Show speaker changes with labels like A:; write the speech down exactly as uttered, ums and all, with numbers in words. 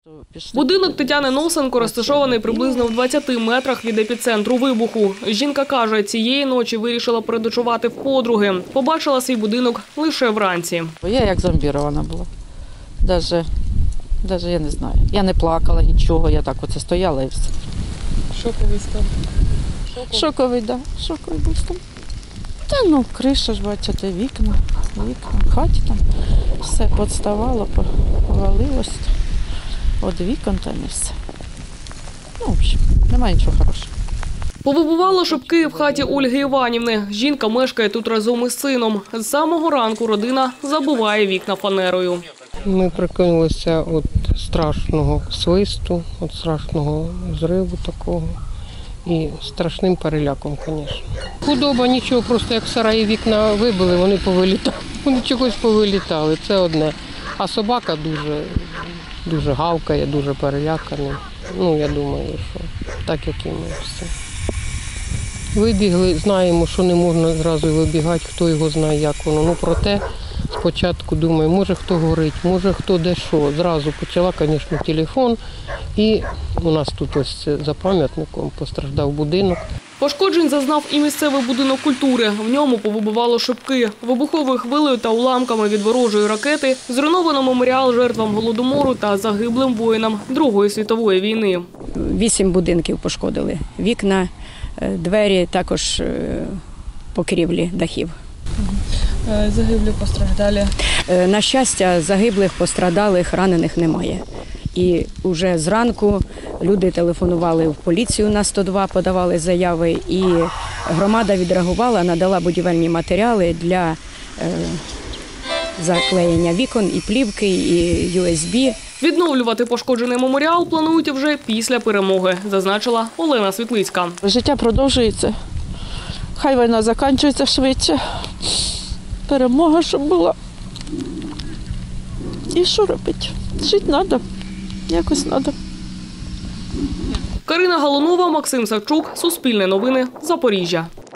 A: Будинок Тетяни Носенко розташований приблизно в двадцяти метрах від епіцентру вибуху. Жінка каже, цієї ночі вирішила переночувати в подруги. Побачила свій будинок лише вранці.
B: Я як зомбірована була. Даже, даже я не знаю. Я не плакала нічого, я так оце стояла і все.
A: Шоковий стан.
B: Шоковий, Шоковий да. Шоковий був стан. Та ну, криша ж, бачите, вікна, вікна, в хаті там все підставало, повалилось. От вікон там і все. Ну, в общем, немає нічого хорошого.
A: Повибувало шибки в хаті Ольги Іванівни. Жінка мешкає тут разом із сином. З самого ранку родина забиває вікна фанерою.
C: Ми прокинулися від страшного свисту, від страшного зриву такого і страшним переляком, звісно. Худоба нічого, просто як в сараї вікна вибили, вони повилітали. Вони чогось повилітали, це одне. А собака дуже, дуже гавкає, дуже переляканий. Ну, я думаю, що так, як і ми всі. Вибігли, знаємо, що не можна зразу вибігати, хто його знає, як воно. Ну, проте спочатку думаю, може хто горить, може хто де що. Зразу почала, звісно, телефон. І у нас тут ось за пам'ятником постраждав будинок.
A: Пошкоджень зазнав і місцевий будинок культури. В ньому повибивало шибки. Вибуховою хвилею та уламками від ворожої ракети зруйновано меморіал жертвам Голодомору та загиблим воїнам Другої світової війни.
D: Вісім будинків пошкодили. Вікна, двері, також покрівлі дахів.
E: Загиблі, постраждалі?
D: На щастя, загиблих, пострадалих, ранених немає. І вже зранку люди телефонували в поліцію на сто два, подавали заяви, і громада відреагувала, надала будівельні матеріали для е, заклеєння вікон, і плівки, і ю ес бі.
A: Відновлювати пошкоджений меморіал планують вже після перемоги, зазначила Олена Світлицька.
B: Життя продовжується. Хай війна закінчується швидше. Перемога, щоб була. І що робити? Жити треба. Якось треба.
A: Карина Галунова, Максим Савчук, Суспільне новини, Запоріжжя.